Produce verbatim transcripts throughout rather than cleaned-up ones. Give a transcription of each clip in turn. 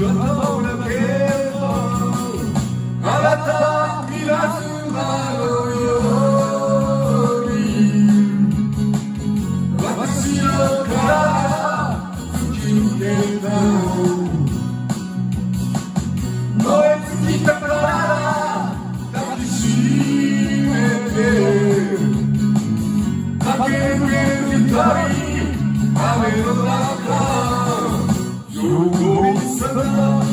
姿だけどあなた稲妻のように私の体突き抜けた燃え尽きたから抱きしめて駆け抜ける二人雨の中横にさが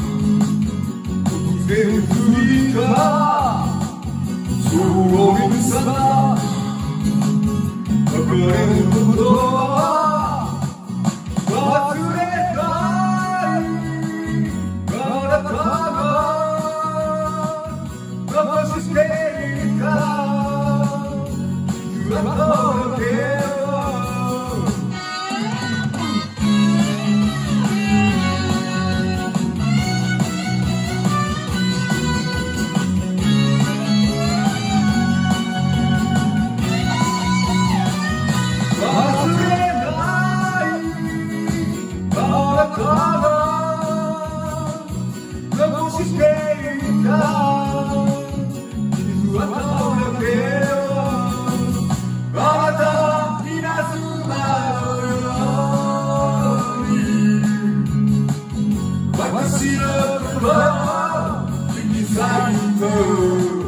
突然吹いたそうにさが別れることは忘れたいあなたが残していた姿だけ残していた傷跡だけをあなた稲妻のように私の心を引き裂いた